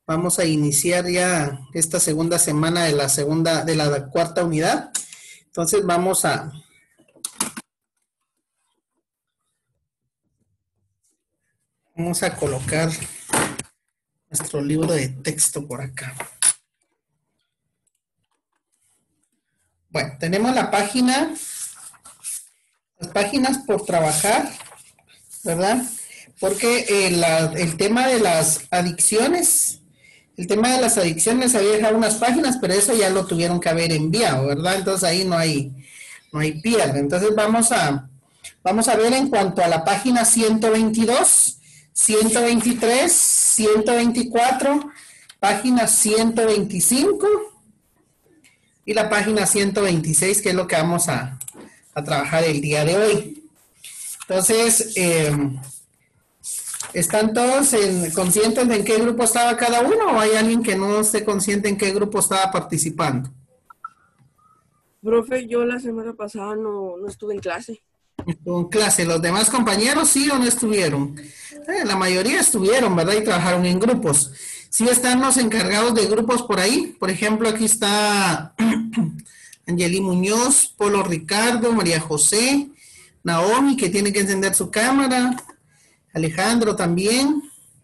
Vamos a iniciar ya esta segunda semana de la cuarta unidad. Entonces vamos a colocar nuestro libro de texto por acá. Bueno, tenemos las páginas por trabajar, ¿verdad? Porque el tema de las adicciones, había dejado unas páginas, pero eso ya lo tuvieron que haber enviado, ¿verdad? Entonces ahí no hay pierde. Entonces vamos a ver en cuanto a la página 122, 123, 124, página 125 y la página 126, que es lo que vamos a trabajar el día de hoy. Entonces, ¿están todos conscientes de en qué grupo estaba cada uno o hay alguien que no esté consciente en qué grupo estaba participando? Profe, yo la semana pasada no estuve en clase. Estuvo en clase. ¿Los demás compañeros sí o no estuvieron? La mayoría estuvieron, ¿verdad? Y trabajaron en grupos. Sí están los encargados de grupos por ahí. Por ejemplo, aquí está Angeli Muñoz, Polo Ricardo, María José, Naomi, que tiene que encender su cámara, Alejandro también,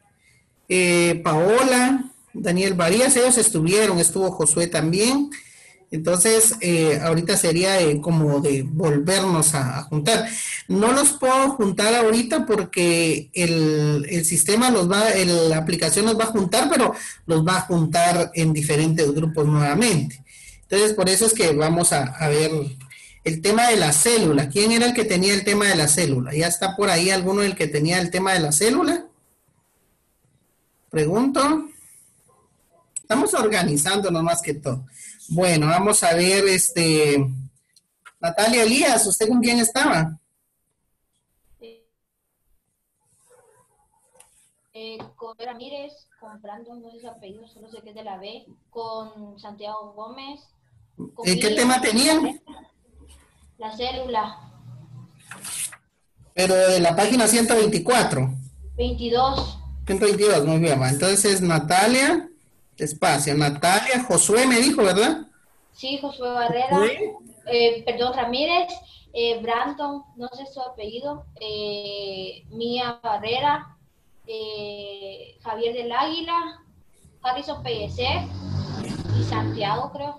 Paola, Daniel Varías, ellos estuvo Josué también. Entonces, ahorita sería como de volvernos a juntar. No los puedo juntar ahorita porque el sistema la aplicación los va a juntar, pero los va a juntar en diferentes grupos nuevamente. Entonces, por eso es que vamos a ver el tema de la célula. ¿Quién era el que tenía el tema de la célula? ¿Ya está por ahí alguno del que tenía el tema de la célula? Pregunto. Estamos organizándonos más que todo. Bueno, vamos a ver, Natalia Elías, ¿usted con quién estaba? Con Ramírez, con Brandon, no sé su apellido, solo sé que es de la B, con Santiago Gómez. ¿Qué tema tenían? La célula. Pero de la página 124. 22. 122, muy bien. Entonces, Natalia, espacio, Natalia, Josué me dijo, ¿verdad? Sí, Josué Barrera. Ramírez, Brandon, no sé su apellido, Mía Barrera, Javier del Águila, Harrison Pellecer y Santiago, creo.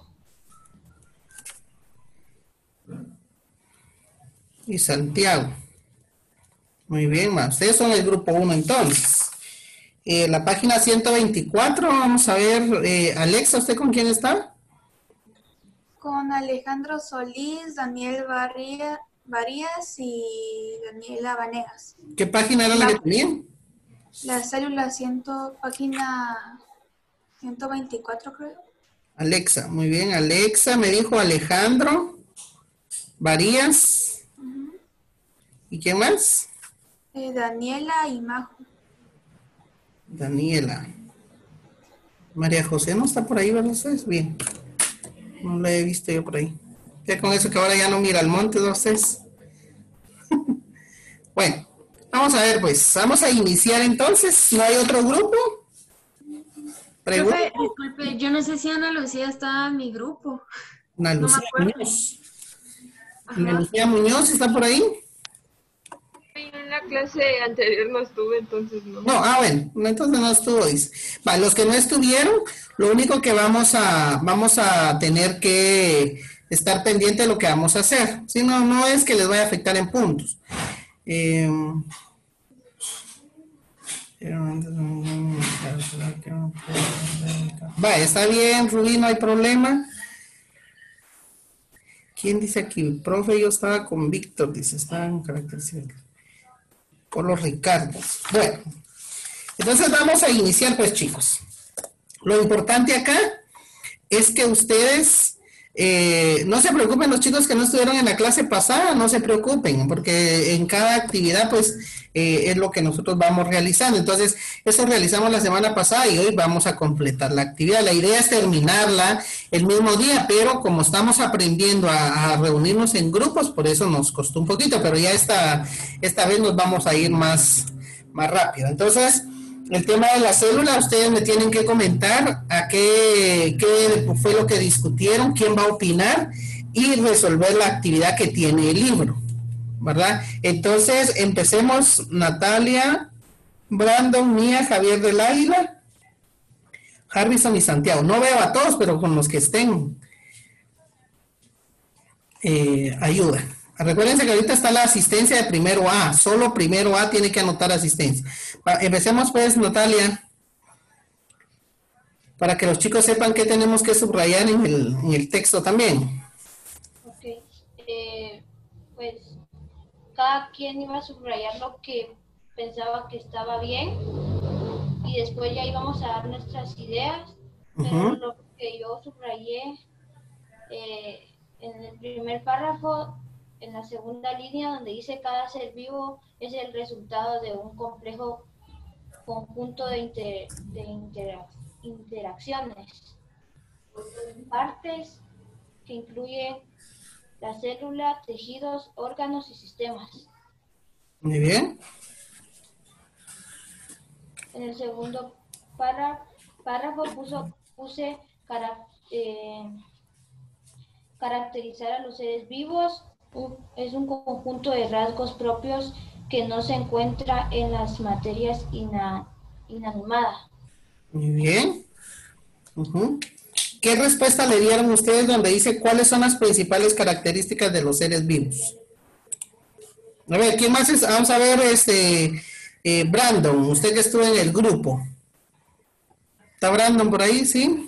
Y Santiago. Muy bien, ustedes son el grupo 1 entonces. La página 124, vamos a ver, Alexa, ¿usted con quién está? Con Alejandro Solís, Daniel Varías y Daniela Vanegas. ¿Qué página era la que tenían? La célula página 124, creo. Alexa, muy bien. Alexa, me dijo Alejandro Varías. ¿Y quién más? Daniela y Majo. Daniela. María José no está por ahí, ¿verdad? ¿Ustedes? Bien. No la he visto yo por ahí. Ya con eso que ahora ya no mira al monte de ustedes. Bueno, vamos a ver pues. Vamos a iniciar entonces. ¿No hay otro grupo? Profe, disculpe, yo no sé si Ana Lucía está en mi grupo. Ana Lucía Muñoz. Ana Lucía Muñoz está por ahí. En la clase anterior no estuve, entonces no. No, bueno, entonces no estuvo, dice. Vale, los que no estuvieron, lo único que vamos a tener que estar pendiente de lo que vamos a hacer. Si no, no es que les vaya a afectar en puntos. Vale, está bien, Rubí, no hay problema. ¿Quién dice aquí? Profe, yo estaba con Víctor, dice, está en características. Por los Ricardo. Bueno, entonces vamos a iniciar pues, chicos. Lo importante acá es que ustedes no se preocupen, los chicos que no estuvieron en la clase pasada, no se preocupen, porque en cada actividad pues es lo que nosotros vamos realizando. Entonces, eso realizamos la semana pasada y hoy vamos a completar la actividad. La idea es terminarla el mismo día, pero como estamos aprendiendo a reunirnos en grupos, por eso nos costó un poquito, pero ya esta vez nos vamos a ir más rápido. Entonces, El tema de la célula, ustedes me tienen que comentar a qué fue lo que discutieron, quién va a opinar y resolver la actividad que tiene el libro, ¿verdad? Entonces, empecemos, Natalia, Brandon, Mía, Javier del Águila, Harrison y Santiago. No veo a todos, pero con los que estén, ayuda. Recuérdense que ahorita está la asistencia de primero A, solo primero A tiene que anotar asistencia. Empecemos pues, Natalia, para que los chicos sepan qué tenemos que subrayar en el texto también. Ok. Pues cada quien iba a subrayar lo que pensaba que estaba bien y después ya íbamos a dar nuestras ideas, pero lo que yo subrayé en el primer párrafo, en la segunda línea donde dice cada ser vivo es el resultado de un complejo conjunto de interacciones, partes que incluyen la célula, tejidos, órganos y sistemas. Muy bien. En el segundo párrafo puse caracterizar a los seres vivos. Es un conjunto de rasgos propios que no se encuentra en las materias inanimadas. Muy bien. ¿Qué respuesta le dieron ustedes donde dice cuáles son las principales características de los seres vivos? A ver, ¿quién más es? Vamos a ver, Brandon, usted que estuvo en el grupo. ¿Está Brandon por ahí? ¿Sí?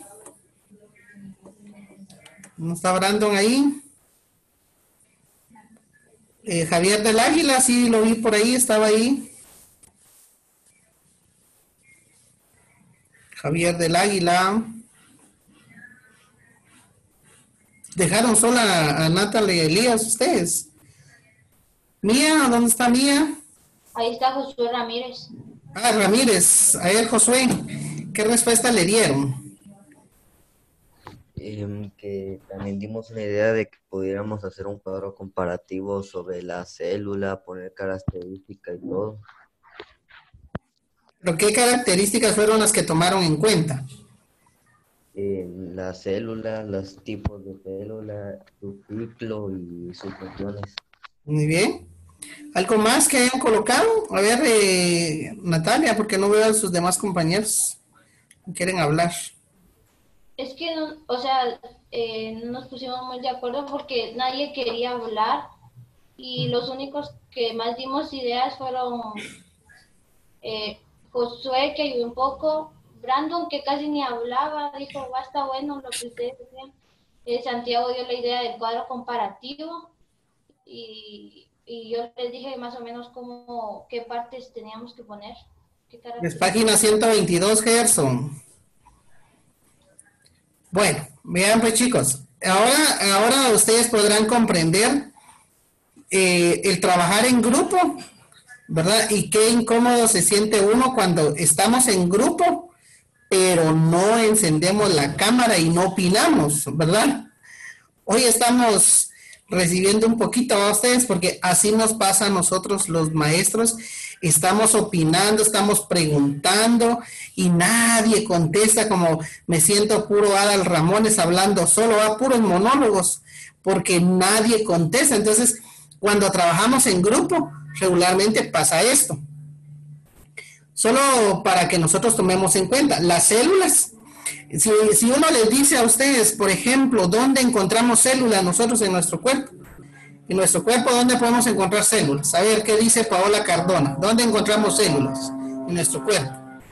¿No está Brandon ahí? Javier del Águila, sí, lo vi por ahí, estaba ahí. Javier del Águila. Dejaron sola a Natalie y Elías ustedes. Mía, ¿dónde está Mía? Ahí está Josué Ramírez. Ah, Ramírez, a ver, Josué, ¿qué respuesta le dieron? Que también dimos una idea de que pudiéramos hacer un cuadro comparativo sobre la célula, poner características y todo. ¿Pero qué características fueron las que tomaron en cuenta? La célula, los tipos de célula, su ciclo y sus funciones. Muy bien. ¿Algo más que hayan colocado? A ver, Natalia, porque no veo a sus demás compañeros. Quieren hablar. Es que, no, o sea, no nos pusimos muy de acuerdo porque nadie quería hablar y los únicos que más dimos ideas fueron Josué, que ayudó un poco, Brandon, que casi ni hablaba, dijo, va, está bueno lo que ustedes decían. Santiago dio la idea del cuadro comparativo y yo les dije más o menos qué partes teníamos que poner. Qué Es página 122, Gerson. Bueno, vean pues chicos, ahora ustedes podrán comprender el trabajar en grupo, ¿verdad? Y qué incómodo se siente uno cuando estamos en grupo, pero no encendemos la cámara y no opinamos, ¿verdad? Hoy estamos recibiendo un poquito a ustedes porque así nos pasa a nosotros los maestros. Estamos opinando, estamos preguntando y nadie contesta, como me siento puro Adal Ramones hablando solo, a puros monólogos, porque nadie contesta. Entonces, cuando trabajamos en grupo, regularmente pasa esto. Solo para que nosotros tomemos en cuenta, las células. Si uno les dice a ustedes, por ejemplo, ¿dónde encontramos células nosotros en nuestro cuerpo? En nuestro cuerpo, ¿dónde podemos encontrar células? A ver, ¿qué dice Paola Cardona? ¿Dónde encontramos células en nuestro cuerpo?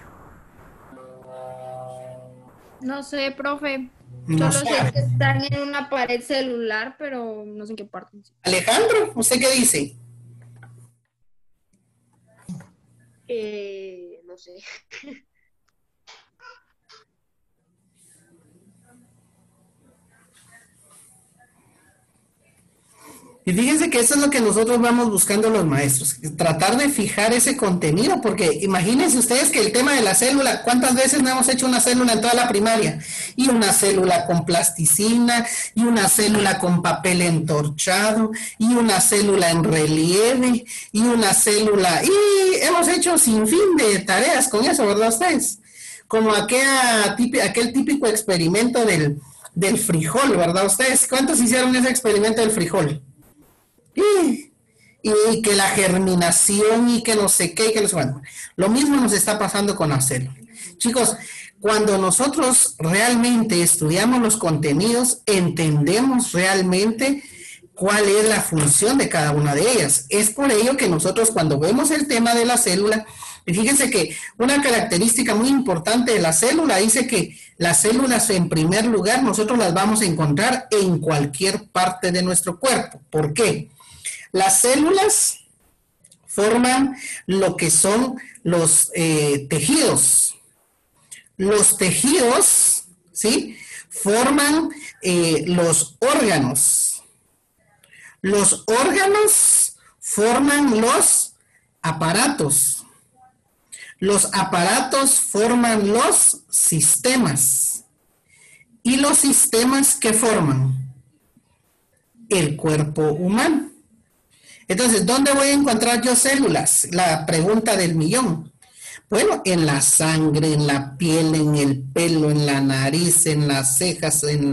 No sé, profe. No Solo sé sabe. que están en una pared celular, pero no sé en qué parte. Alejandro, ¿usted qué dice? No sé. Y fíjense que eso es lo que nosotros vamos buscando los maestros, tratar de fijar ese contenido, porque imagínense ustedes que el tema de la célula, ¿cuántas veces no hemos hecho una célula en toda la primaria? Y una célula con plasticina, y una célula con papel entorchado, y una célula en relieve, y una célula, y hemos hecho sin fin de tareas con eso, ¿verdad ustedes? Como aquel típico experimento del frijol, ¿verdad ustedes? ¿Cuántos hicieron ese experimento del frijol? Y que la germinación y que no sé qué y que no sé cuánto. Lo mismo nos está pasando con la célula. Chicos, cuando nosotros realmente estudiamos los contenidos, entendemos realmente cuál es la función de cada una de ellas. Es por ello que nosotros cuando vemos el tema de la célula, y fíjense que una característica muy importante de la célula dice que las células en primer lugar nosotros las vamos a encontrar en cualquier parte de nuestro cuerpo. ¿Por qué? Las células forman lo que son los tejidos. Los tejidos, ¿sí? Forman los órganos. Los órganos forman los aparatos. Los aparatos forman los sistemas. ¿Y los sistemas qué forman? El cuerpo humano. Entonces, ¿dónde voy a encontrar yo células? La pregunta del millón. Bueno, en la sangre, en la piel, en el pelo, en la nariz, en las cejas, en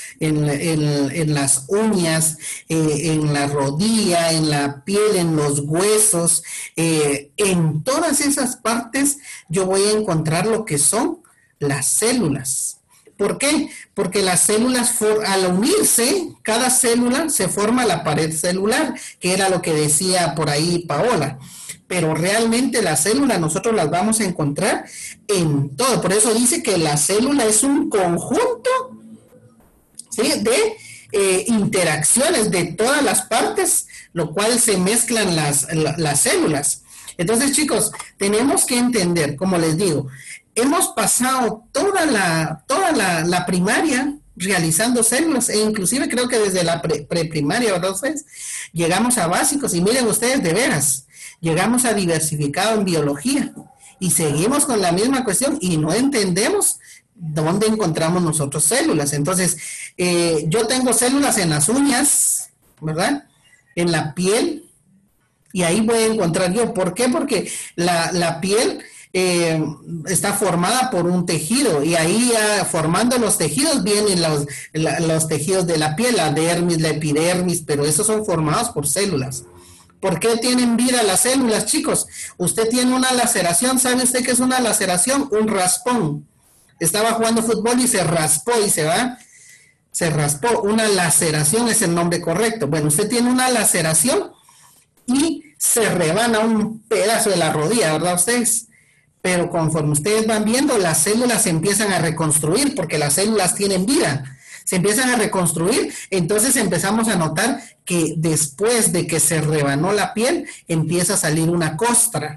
las uñas, en la rodilla, en la piel, en los huesos. En todas esas partes yo voy a encontrar lo que son las células. ¿Por qué? Porque las células, al unirse, cada célula se forma la pared celular, que era lo que decía por ahí Paola. Pero realmente las células nosotros las vamos a encontrar en todo. Por eso dice que la célula es un conjunto, ¿sí?, de interacciones de todas las partes, lo cual se mezclan las células. Entonces, chicos, tenemos que entender, como les digo, hemos pasado toda la primaria realizando células, e inclusive creo que desde la preprimaria, ¿verdad ustedes? Llegamos a básicos, y miren ustedes, de veras, llegamos a diversificado en biología, y seguimos con la misma cuestión, y no entendemos dónde encontramos nosotros células. Entonces, yo tengo células en las uñas, ¿verdad? En la piel, y ahí voy a encontrar yo. ¿Por qué? Porque la piel está formada por un tejido, y ahí formando los tejidos vienen los tejidos de la piel, la dermis, la epidermis, pero esos son formados por células. ¿Por qué tienen vida las células, chicos? Usted tiene una laceración, ¿sabe usted qué es una laceración? Un raspón. Estaba jugando fútbol y se raspó y se raspó. Una laceración es el nombre correcto. Bueno, usted tiene una laceración y se rebana un pedazo de la rodilla, ¿verdad ustedes? Pero conforme ustedes van viendo, las células se empiezan a reconstruir, porque las células tienen vida. Se empiezan a reconstruir, entonces empezamos a notar que después de que se rebanó la piel, empieza a salir una costra.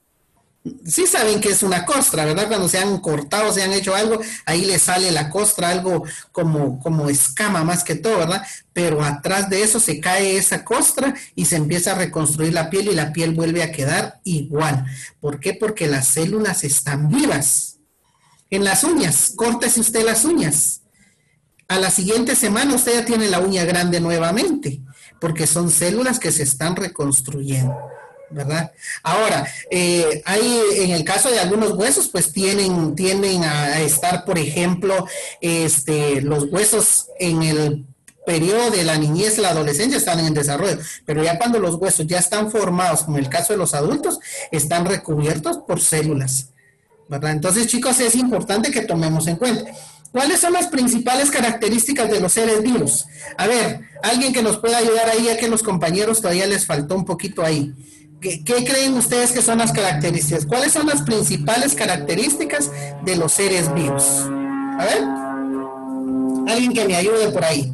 Sí saben que es una costra, ¿verdad? Cuando se han cortado, se han hecho algo, ahí le sale la costra, algo como escama más que todo, ¿verdad? Pero atrás de eso se cae esa costra y se empieza a reconstruir la piel, y la piel vuelve a quedar igual. ¿Por qué? Porque las células están vivas. En las uñas, córtese usted las uñas. A la siguiente semana usted ya tiene la uña grande nuevamente, porque son células que se están reconstruyendo, ¿verdad? Ahora, hay, en el caso de algunos huesos, pues tienden a estar, por ejemplo, los huesos en el periodo de la niñez, la adolescencia, están en desarrollo, pero ya cuando los huesos ya están formados, como en el caso de los adultos, están recubiertos por células, ¿verdad? Entonces, chicos, es importante que tomemos en cuenta. ¿Cuáles son las principales características de los seres vivos? A ver, alguien que nos pueda ayudar ahí, ya que los compañeros todavía les faltó un poquito ahí. ¿Qué creen ustedes que son las características? ¿Cuáles son las principales características de los seres vivos? A ver, alguien que me ayude por ahí.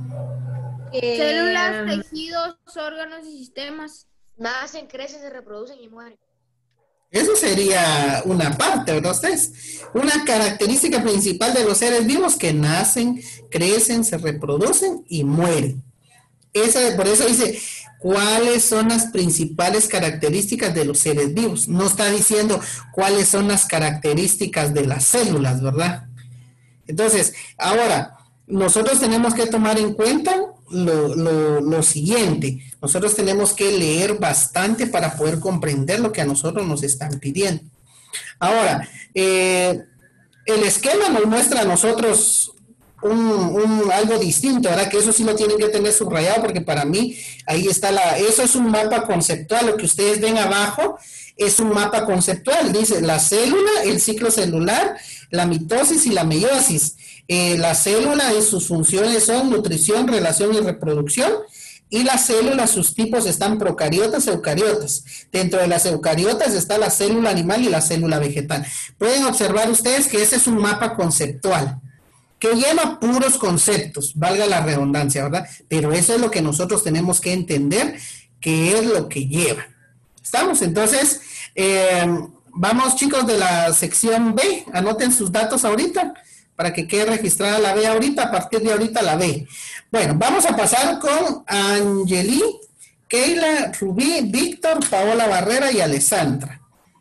Células, tejidos, órganos y sistemas. Nacen, crecen, se reproducen y mueren. Eso sería una parte, ¿verdad ustedes? Una característica principal de los seres vivos: que nacen, crecen, se reproducen y mueren. Por eso dice, ¿cuáles son las principales características de los seres vivos? No está diciendo cuáles son las características de las células, ¿verdad? Entonces, ahora, nosotros tenemos que tomar en cuenta lo siguiente. Nosotros tenemos que leer bastante para poder comprender lo que a nosotros nos están pidiendo. Ahora, el esquema nos muestra a nosotros algo distinto, ¿verdad? Que eso sí lo tienen que tener subrayado porque para mí ahí está eso es un mapa conceptual. Lo que ustedes ven abajo es un mapa conceptual. Dice la célula, el ciclo celular, la mitosis y la meiosis. La célula y sus funciones son nutrición, relación y reproducción. Y las células, sus tipos están procariotas, eucariotas. Dentro de las eucariotas está la célula animal y la célula vegetal. Pueden observar ustedes que ese es un mapa conceptual que lleva puros conceptos, valga la redundancia, ¿verdad? Pero eso es lo que nosotros tenemos que entender, que es lo que lleva. ¿Estamos? Entonces, vamos chicos de la sección B, anoten sus datos ahorita, para que quede registrada la B ahorita, a partir de ahorita la B. Bueno, vamos a pasar con Angeli, Keila, Rubí, Víctor, Paola Barrera y Alessandra.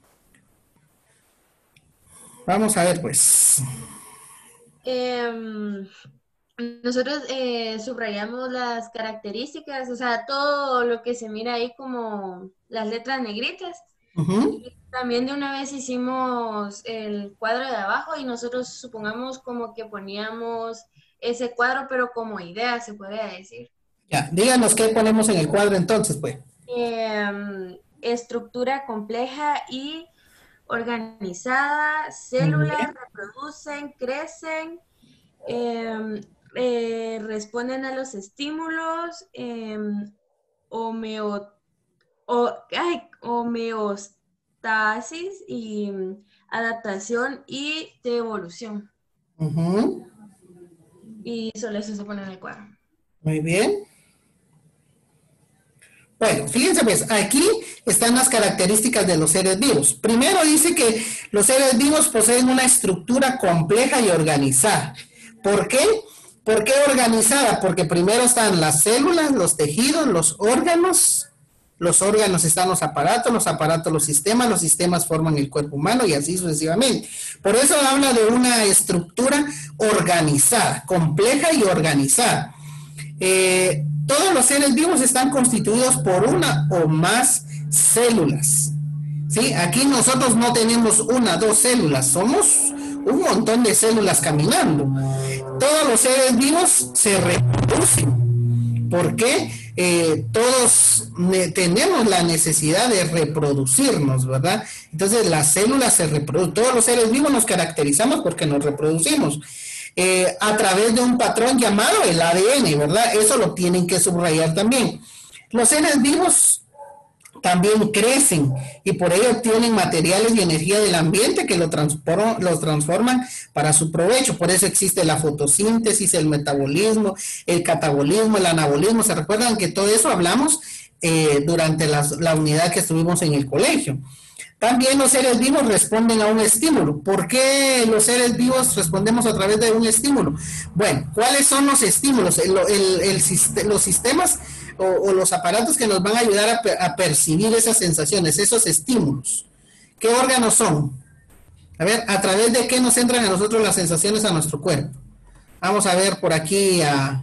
Vamos a ver pues. Nosotros subrayamos las características, o sea, todo lo que se mira ahí como las letras negritas. Y también de una vez hicimos el cuadro de abajo y nosotros supongamos como que poníamos ese cuadro, pero como idea, se podría decir. Ya, díganos qué ponemos en el cuadro entonces, pues. Estructura compleja y organizada, células reproducen, crecen, responden a los estímulos, homeostasis y adaptación y de evolución. Y solo eso se pone en el cuadro. Muy bien. Bueno, fíjense pues, aquí están las características de los seres vivos. Primero dice que los seres vivos poseen una estructura compleja y organizada. ¿Por qué? ¿Por qué organizada? Porque primero están las células, los tejidos, los órganos están los aparatos los sistemas forman el cuerpo humano y así sucesivamente. Por eso habla de una estructura organizada, compleja y organizada. Todos los seres vivos están constituidos por una o más células. ¿Sí? Aquí nosotros no tenemos una, dos células, somos un montón de células caminando. Todos los seres vivos se reproducen. ¿Por qué? Todos tenemos la necesidad de reproducirnos, ¿verdad? Entonces las células se reproducen. Todos los seres vivos nos caracterizamos porque nos reproducimos. A través de un patrón llamado el ADN, ¿verdad? Eso lo tienen que subrayar también. Los seres vivos también crecen y por ello obtienen materiales y energía del ambiente que los transforman para su provecho. Por eso existe la fotosíntesis, el metabolismo, el catabolismo, el anabolismo. ¿Se recuerdan que todo eso hablamos durante la unidad que estuvimos en el colegio? También los seres vivos responden a un estímulo. ¿Por qué los seres vivos respondemos a través de un estímulo? Bueno, ¿cuáles son los estímulos? Los sistemas o los aparatos que nos van a ayudar a percibir esas sensaciones, esos estímulos. ¿Qué órganos son? A ver, ¿a través de qué nos entran a nosotros las sensaciones a nuestro cuerpo? Vamos a ver por aquí a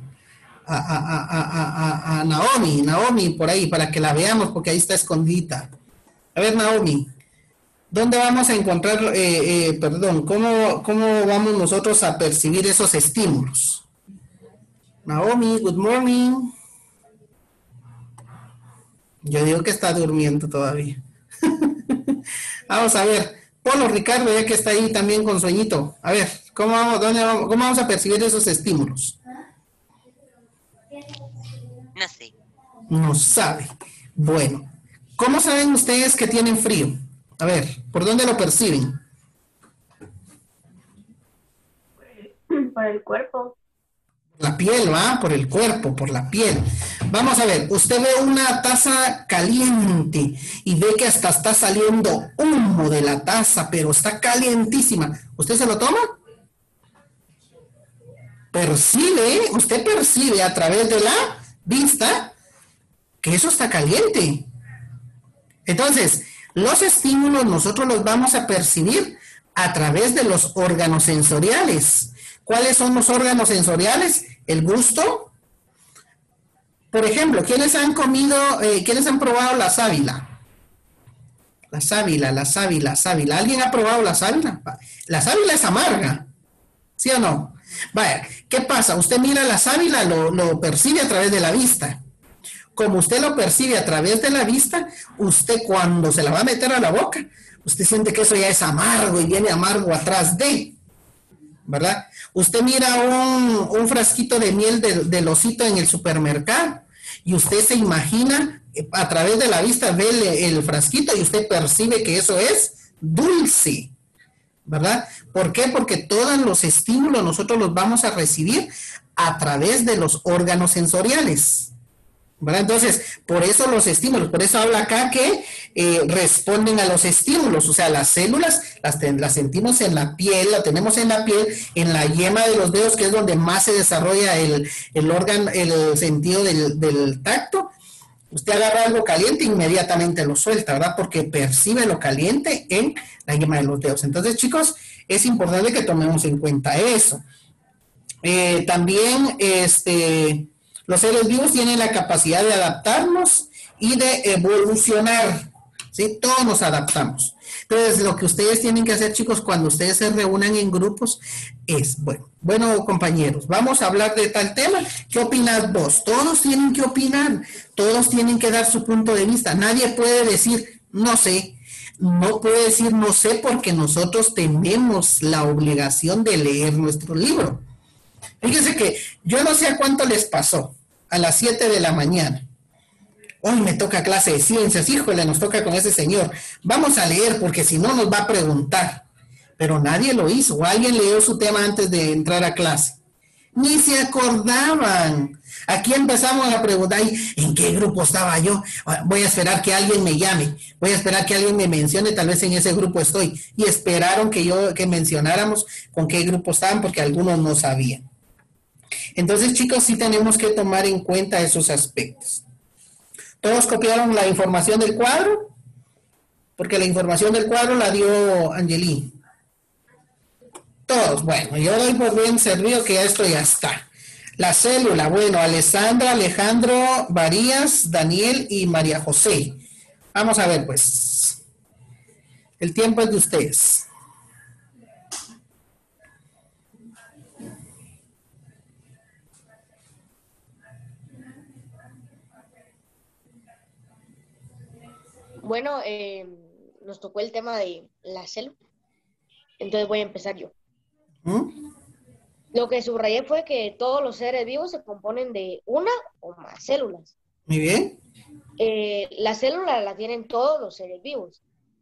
Naomi por ahí, para que la veamos, porque ahí está escondida. A ver, Naomi, ¿dónde vamos a encontrar, cómo vamos nosotros a percibir esos estímulos? Naomi, good morning. Yo digo que está durmiendo todavía. Vamos a ver. Polo Ricardo, ya que está ahí también con sueñito. A ver, ¿cómo vamos a percibir esos estímulos? No sé. No sabe. Bueno, ¿cómo saben ustedes que tienen frío? A ver, ¿por dónde lo perciben? Por el cuerpo. La piel, ¿va? Por el cuerpo, por la piel. Vamos a ver, usted ve una taza caliente y ve que hasta está saliendo humo de la taza, pero está calientísima. ¿Usted se lo toma? Usted percibe a través de la vista, que eso está caliente. Entonces, los estímulos nosotros los vamos a percibir a través de los órganos sensoriales. ¿Cuáles son los órganos sensoriales? El gusto. Por ejemplo, ¿quiénes han comido, quiénes han probado la sábila? La sábila. ¿Alguien ha probado la sábila? La sábila es amarga, ¿sí o no? Vaya, ¿qué pasa? Usted mira la sábila, lo percibe a través de la vista. Como usted lo percibe a través de la vista, usted cuando se la va a meter a la boca, usted siente que eso ya es amargo y viene amargo atrás de, ¿verdad? Usted mira un frasquito de miel del osito en el supermercado y usted se imagina, a través de la vista ve el frasquito y usted percibe que eso es dulce, ¿verdad? ¿Por qué? Porque todos los estímulos nosotros los vamos a recibir a través de los órganos sensoriales, ¿verdad? Entonces, por eso los estímulos, por eso habla acá que responden a los estímulos, o sea, las células las sentimos en la piel, la tenemos en la piel, en la yema de los dedos, que es donde más se desarrolla el órgano, el sentido del tacto. Usted agarra algo caliente e inmediatamente lo suelta, ¿verdad? Porque percibe lo caliente en la yema de los dedos. Entonces, chicos, es importante que tomemos en cuenta eso. También, los seres vivos tienen la capacidad de adaptarnos y de evolucionar, ¿sí? Todos nos adaptamos. Entonces, lo que ustedes tienen que hacer, chicos, cuando ustedes se reúnan en grupos es, bueno, compañeros, vamos a hablar de tal tema. ¿Qué opinas vos? Todos tienen que opinar, todos tienen que dar su punto de vista. Nadie puede decir, no sé. No puede decir no sé porque nosotros tenemos la obligación de leer nuestro libro. Fíjense que yo no sé a cuánto les pasó, a las 7 de la mañana. Hoy me toca clase de ciencias, híjole, nos toca con ese señor. Vamos a leer porque si no nos va a preguntar. Pero nadie lo hizo, o alguien leyó su tema antes de entrar a clase. Ni se acordaban. Aquí empezamos a preguntar, ¿en qué grupo estaba yo? Voy a esperar que alguien me llame, voy a esperar que alguien me mencione, tal vez en ese grupo estoy. Y esperaron que mencionáramos con qué grupo estaban porque algunos no sabían. Entonces, chicos, sí tenemos que tomar en cuenta esos aspectos. ¿Todos copiaron la información del cuadro? Porque la información del cuadro la dio Angeli. Todos, bueno, yo doy por bien servido que esto ya está. La célula, bueno, Alessandra, Alejandro, Varías, Daniel y María José. Vamos a ver, pues. El tiempo es de ustedes. Bueno, nos tocó el tema de la célula. Entonces voy a empezar yo. Lo que subrayé fue que todos los seres vivos se componen de una o más células. Muy bien. La célula la tienen todos los seres vivos.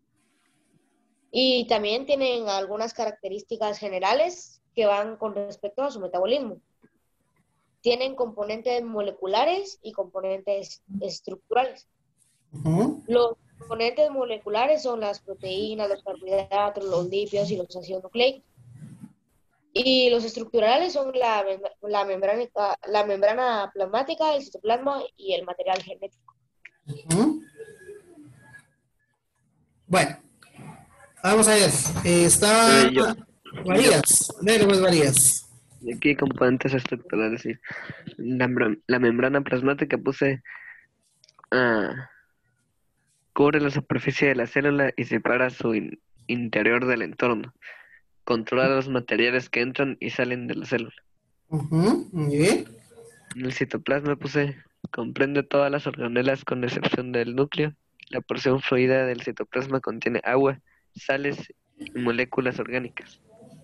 Y también tienen algunas características generales que van con respecto a su metabolismo. Tienen componentes moleculares y componentes estructurales. Los componentes moleculares son las proteínas, los carbohidratos, los lípidos y los ácidos nucleicos. Y los estructurales son la membrana plasmática, el citoplasma y el material genético. Bueno, vamos a ver. Está Varías. Dale, pues, Varías. Aquí componentes estructurales, sí. La membrana plasmática puse... cubre la superficie de la célula y separa su interior del entorno. Controla los materiales que entran y salen de la célula. Muy bien. En el citoplasma comprende todas las organelas con excepción del núcleo. La porción fluida del citoplasma contiene agua, sales y moléculas orgánicas.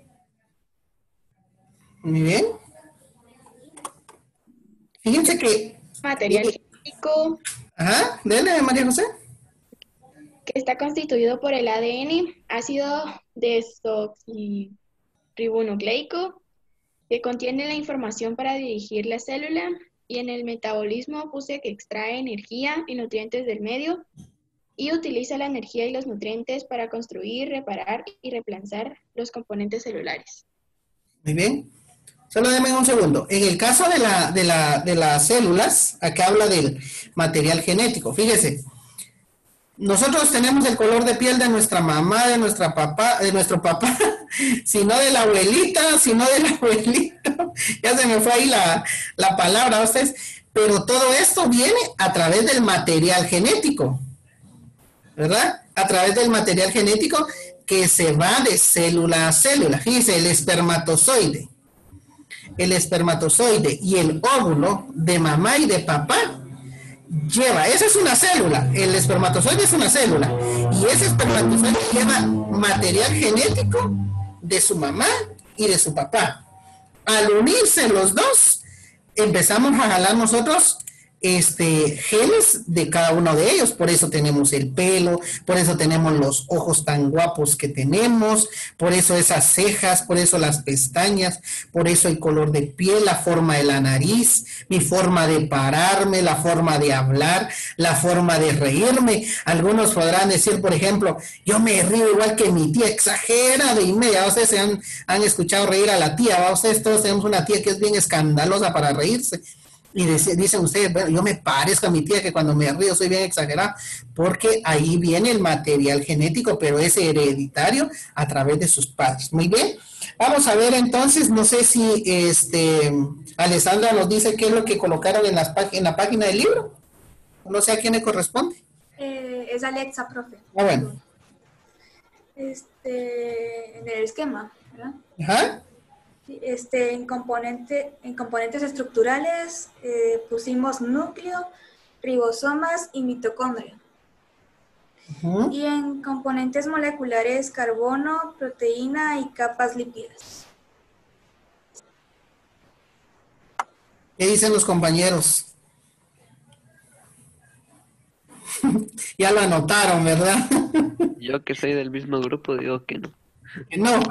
Muy bien. Fíjense que... Material genético. Ajá, dale, María José. Que está constituido por el ADN, ácido desoxirribonucleico, que contiene la información para dirigir la célula, y en el metabolismo puse que extrae energía y nutrientes del medio y utiliza la energía y los nutrientes para construir, reparar y reemplazar los componentes celulares. Muy bien. Solo denme un segundo. En el caso de las células, acá habla del material genético. Fíjese, nosotros tenemos el color de piel de nuestra mamá, de nuestro papá, sino de la abuelita, sino del abuelito. Ya se me fue ahí la palabra, ustedes. Pero todo esto viene a través del material genético, ¿verdad? A través del material genético que se va de célula a célula. Fíjese, el espermatozoide y el óvulo de mamá y de papá lleva, esa es una célula, el espermatozoide es una célula, y ese espermatozoide lleva material genético de su mamá y de su papá. Al unirse los dos, empezamos a jalar nosotros genes de cada uno de ellos. Por eso tenemos el pelo, por eso tenemos los ojos tan guapos que tenemos, por eso esas cejas, por eso las pestañas, por eso el color de piel, la forma de la nariz, mi forma de pararme, la forma de hablar, la forma de reírme. Algunos podrán decir, por ejemplo, yo me río igual que mi tía, exagera de inmediato. Ustedes se han escuchado reír a la tía, ¿va? Ustedes todos tenemos una tía que es bien escandalosa para reírse. Y dicen ustedes, bueno, yo me parezco a mi tía que cuando me río soy bien exagerado, porque ahí viene el material genético, pero es hereditario a través de sus padres. Muy bien, vamos a ver entonces, no sé si Alessandra nos dice qué es lo que colocaron en la página del libro. No sé a quién le corresponde. Es Alexa, profe. Ah, bueno. En el esquema, ¿verdad? Ajá. En componentes estructurales pusimos núcleo, ribosomas y mitocondria. Uh-huh. Y en componentes moleculares, carbono, proteína y capas lípidas. ¿Qué dicen los compañeros? Ya lo anotaron, ¿verdad? Yo que soy del mismo grupo digo que no. Que no.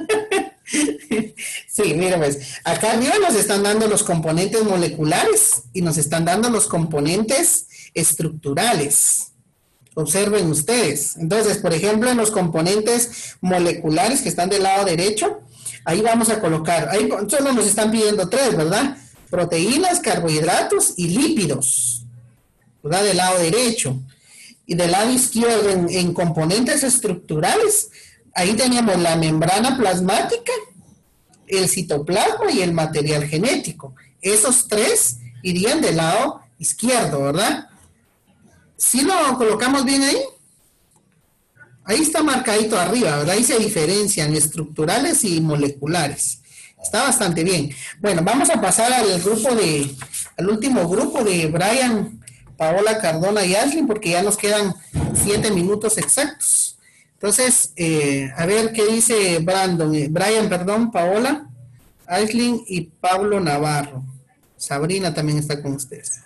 Sí, mira, pues, acá arriba nos están dando los componentes moleculares y nos están dando los componentes estructurales. Observen ustedes. Entonces, por ejemplo, en los componentes moleculares que están del lado derecho, ahí vamos a colocar, ahí solo nos están pidiendo 3, ¿verdad? Proteínas, carbohidratos y lípidos, ¿verdad? Del lado derecho. Y del lado izquierdo, en componentes estructurales, ahí teníamos la membrana plasmática, el citoplasma y el material genético. Esos 3 irían del lado izquierdo, ¿verdad? ¿Sí lo colocamos bien ahí? Ahí está marcadito arriba, ¿verdad? Ahí se diferencian estructurales y moleculares. Está bastante bien. Bueno, vamos a pasar al último grupo de Brian, Paola, Cardona y Ashley, porque ya nos quedan 7 minutos exactos. Entonces, a ver qué dice Brian, Paola, Ashley y Pablo Navarro. Sabrina también está con ustedes.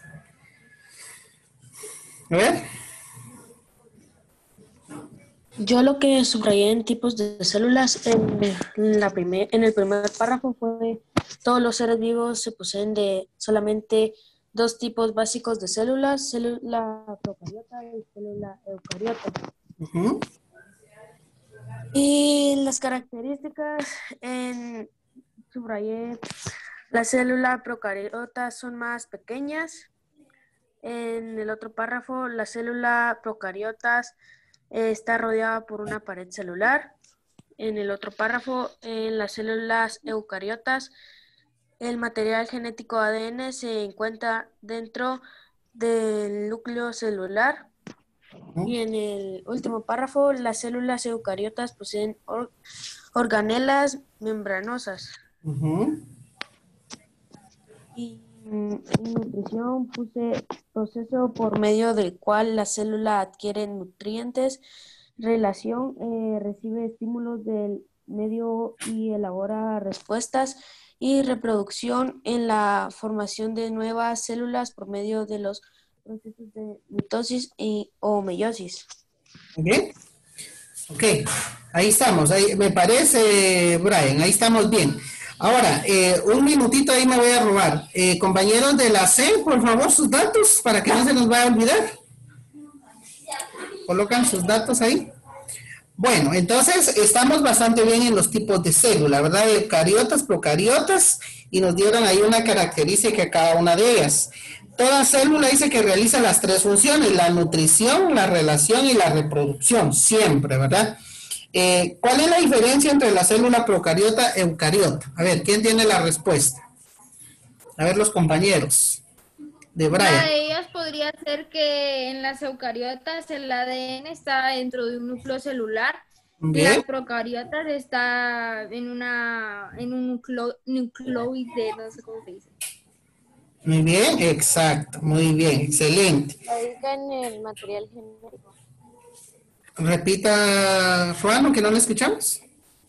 A ver. Yo lo que subrayé en tipos de células en el primer párrafo fue: todos los seres vivos se poseen de solamente 2 tipos básicos de células, célula procariota y célula eucariota. Uh-huh. Y las características, subrayé, las células procariotas son más pequeñas. En el otro párrafo, la célula procariotas está rodeada por una pared celular. En el otro párrafo, en las células eucariotas, el material genético ADN se encuentra dentro del núcleo celular. Y en el último párrafo, las células eucariotas poseen organelas membranosas. Uh-huh. Y en nutrición puse proceso por medio del cual la célula adquiere nutrientes, relación, recibe estímulos del medio y elabora respuestas, y reproducción en la formación de nuevas células por medio de los procesos de mitosis o meiosis. ¿Bien? Ok, ahí estamos, ahí me parece, Brian, ahí estamos bien. Ahora, un minutito ahí me voy a robar. Compañeros de la CEN, por favor, sus datos, para que no se nos vaya a olvidar. Colocan sus datos ahí. Bueno, entonces estamos bastante bien en los tipos de célula, ¿verdad? Eucariotas, procariotas, y nos dieron ahí una característica de cada una de ellas. Toda célula dice que realiza las tres funciones, la nutrición, la relación y la reproducción, siempre, ¿verdad? ¿Cuál es la diferencia entre la célula procariota y eucariota? A ver, ¿quién tiene la respuesta? A ver, los compañeros de Brian. Una de ellas podría ser que en las eucariotas el ADN está dentro de un núcleo celular. Y las procariotas está en un nucleoide, no sé cómo se dice. Muy bien, exacto, muy bien, excelente. Radica en el material genético. Repita, Juan, que no le escuchamos.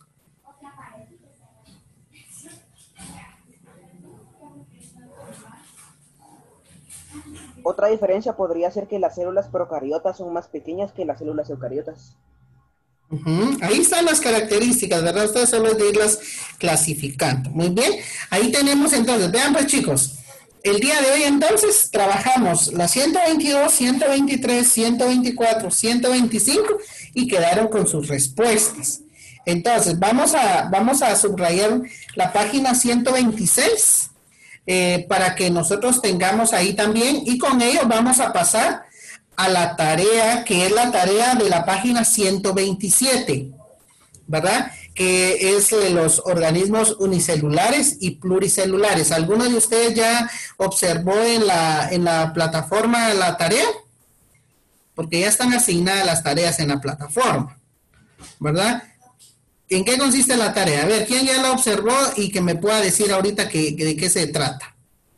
Otra diferencia podría ser que las células procariotas son más pequeñas que las células eucariotas. Ahí están las características, ¿verdad? Ustedes solo es de irlas clasificando. Muy bien, ahí tenemos entonces, vean pues chicos, el día de hoy entonces trabajamos las 122, 123, 124, 125 y quedaron con sus respuestas. Entonces, vamos a subrayar la página 126 para que nosotros tengamos ahí también y con ello vamos a pasar a la tarea, que es la tarea de la página 127, ¿verdad? Que es los organismos unicelulares y pluricelulares. ¿Alguno de ustedes ya observó en la plataforma la tarea? Porque ya están asignadas las tareas en la plataforma, ¿verdad? ¿En qué consiste la tarea? A ver, ¿quién ya la observó y que me pueda decir ahorita de qué se trata?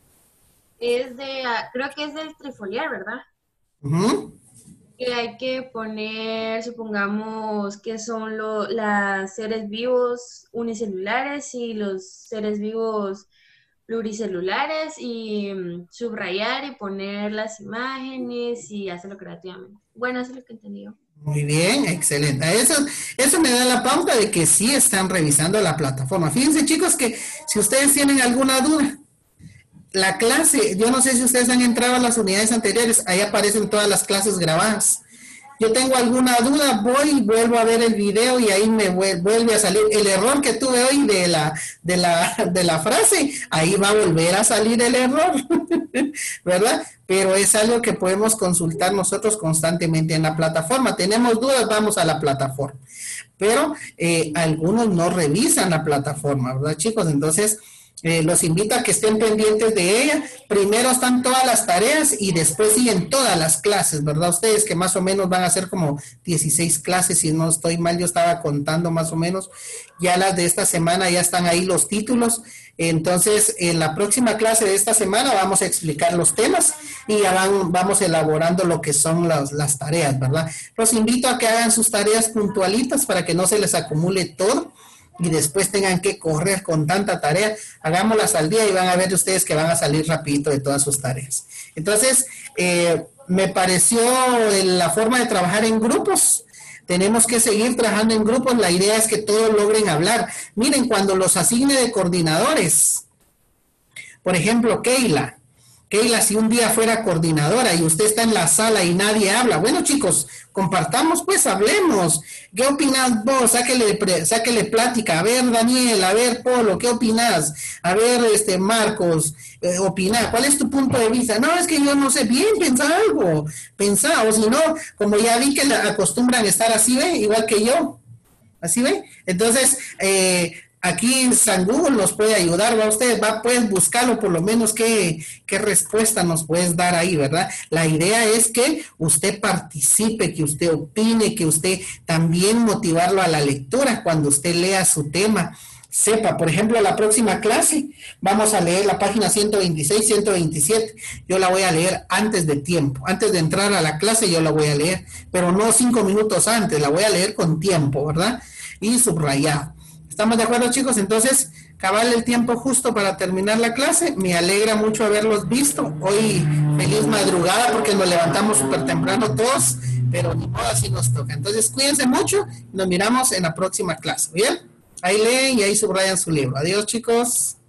Creo que es del trifoliar, ¿verdad? Que hay que poner, supongamos, que son los seres vivos unicelulares y los seres vivos pluricelulares y subrayar y poner las imágenes y hacerlo creativamente. Bueno, eso es lo que entendí yo. Muy bien, excelente. Eso me da la pauta de que sí están revisando la plataforma. Fíjense chicos que si ustedes tienen alguna duda, la clase, yo no sé si ustedes han entrado a las unidades anteriores, ahí aparecen todas las clases grabadas. Yo tengo alguna duda, voy y vuelvo a ver el video y ahí me vuelve a salir el error que tuve hoy de la frase, ahí va a volver a salir el error, ¿verdad? Pero es algo que podemos consultar nosotros constantemente en la plataforma. Tenemos dudas, vamos a la plataforma. Pero algunos no revisan la plataforma, ¿verdad, chicos? Entonces, los invito a que estén pendientes de ella. Primero están todas las tareas y después siguen todas las clases, ¿verdad? Ustedes que más o menos van a hacer como 16 clases, si no estoy mal, yo estaba contando más o menos. Ya las de esta semana ya están ahí los títulos. Entonces, en la próxima clase de esta semana vamos a explicar los temas y ya vamos elaborando lo que son las tareas, ¿verdad? Los invito a que hagan sus tareas puntualitas para que no se les acumule todo y después tengan que correr con tanta tarea. Hagámoslas al día y van a ver ustedes que van a salir rapidito de todas sus tareas. Entonces, me pareció la forma de trabajar en grupos. Tenemos que seguir trabajando en grupos. La idea es que todos logren hablar. Miren, cuando los asigne de coordinadores, por ejemplo, Keila, si un día fuera coordinadora y usted está en la sala y nadie habla, bueno chicos, compartamos pues, hablemos. ¿Qué opinas vos? Sáquele plática. A ver, Daniel, a ver, Polo, ¿qué opinas? A ver, Marcos, opina. ¿Cuál es tu punto de vista? No, es que yo no sé. Bien, pensá algo. Pensá, o si no, como ya vi que acostumbran estar así, ¿ve? Igual que yo. ¿Así ve? Entonces, aquí San Google nos puede ayudar, ¿va? Usted pueden buscarlo, por lo menos qué respuesta nos puedes dar ahí, ¿verdad? La idea es que usted participe, que usted opine, que usted también motivarlo a la lectura cuando usted lea su tema. Sepa, por ejemplo, la próxima clase vamos a leer la página 126, 127. Yo la voy a leer antes de tiempo. Antes de entrar a la clase yo la voy a leer, pero no 5 minutos antes, la voy a leer con tiempo, ¿verdad? Y subrayado. ¿Estamos de acuerdo, chicos? Entonces, cabal el tiempo justo para terminar la clase. Me alegra mucho haberlos visto. Hoy, feliz madrugada porque nos levantamos súper temprano todos, pero ni modo, así nos toca. Entonces, cuídense mucho y nos miramos en la próxima clase. ¿Bien? Ahí leen y ahí subrayan su libro. Adiós, chicos.